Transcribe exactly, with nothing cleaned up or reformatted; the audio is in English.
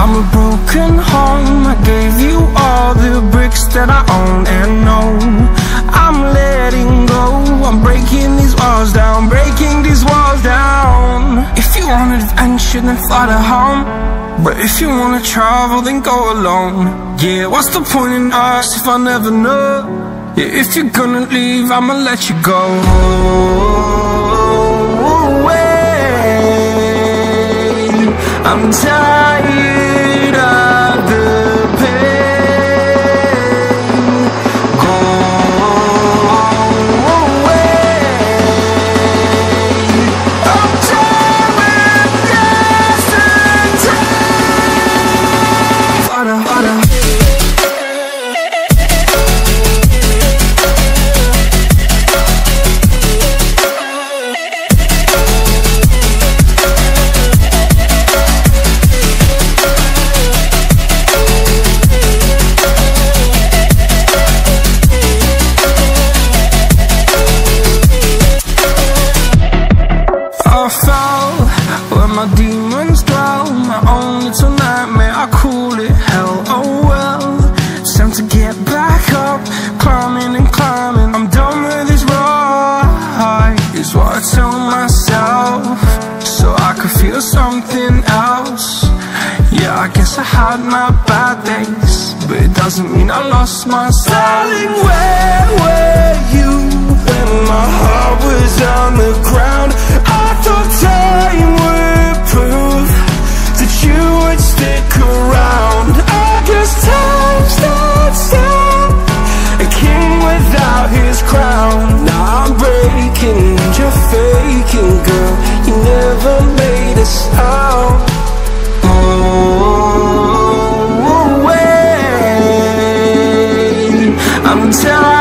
I'm a broken home. I gave you all the bricks that I own and know. I'm letting go, I'm breaking these walls down, breaking these walls down. If you want adventure, then fly to home. But if you wanna travel, then go alone. Yeah, what's the point in us if I never know? Yeah, if you're gonna leave, I'ma let you go. I'm tired of the pain. Go away. I'm tired with yesterday. Harder, harder. Where my demons dwell, my own little nightmare, I call it hell. Oh well, it's time to get back up, climbing and climbing. I'm done with this ride, is what I tell myself, so I could feel something else. Yeah, I guess I had my bad days, but it doesn't mean I lost my style. Darling, where were you when my heart was on the ground? I thought time would prove that you would stick around. I guess time stands still, a king without his crown. Now I'm breaking and you're faking, girl, you never made a sound. Oh, wait, I'm tired.